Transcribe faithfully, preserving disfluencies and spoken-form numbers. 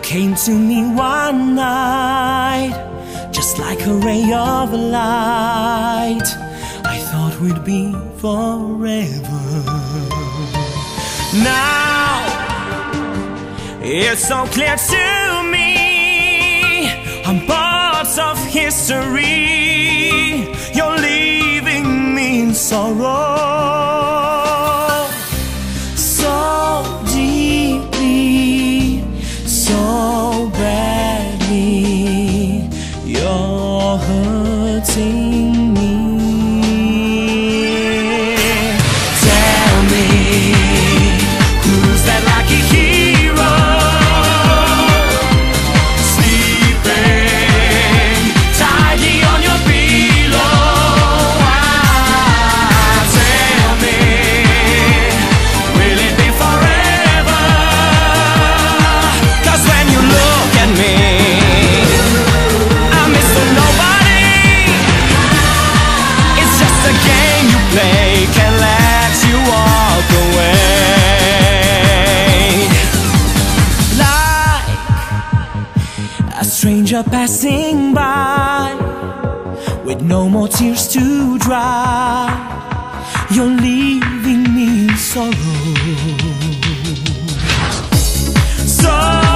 came to me one night, just like a ray of light. I thought we'd be forever. Now it's so clear to me, I'm parts of history. You're leaving me in sorrow, so deeply, so badly. You're hurting me. Tell me, who's that lucky hero sleeping tightly on your pillow? Ah, tell me, will it be forever? 'Cause when you look at me, I'm Mister Nobody. It's just a game you play, can't let you walk away. Like a stranger passing by, with no more tears to dry. You're leaving me in sorrow, so